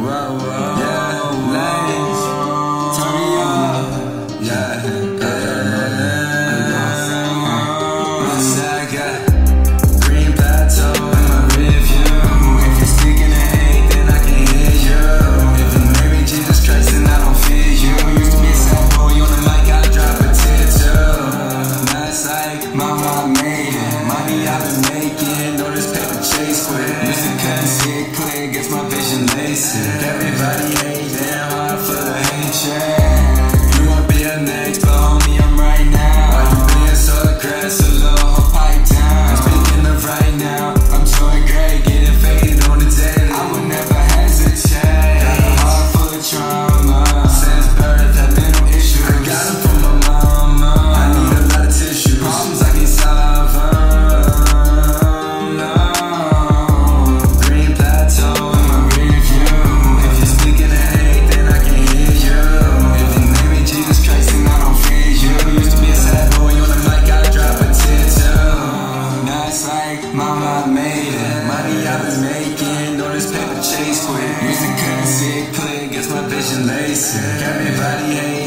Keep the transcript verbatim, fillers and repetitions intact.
whoa, whoa. Yeah, ladies, turn me up. Yeah, yeah. I got green plateau in my review. If you're speaking of hate, then I can hear you. If you marry Jesus Christ, then I don't fear you. Used to be a sad boy on the mic, I drop a tear too. Now it's like, mama, I made it. Money I've been making, all this paper chase with. Used to cut and see it clear, gets my vision LASIK. Everybody hate, damn hard for the hatred. You won't be a next, but homie, I'm right now. Why you being so aggressive, little hoe, pipe down? Speaking of right now, I'm doing great, getting faded on the daily. I would never hesitate. Got a heart full of trauma. Since birth, have been no issue. I got them from my mama. I need a lot of tissue. Problems I can solve them. No. Green plateau in my review. If you're speaking of hate, then I can hear you. If you name me Jesus Christ, then I don't fear you. Used to be a sad boy on the mic, I drop a tear too. Now it's like, mama, I made it. Money I've been making, all this paper chase with. Used to couldn't see it clear, gets my vision LASIK. Everybody hate.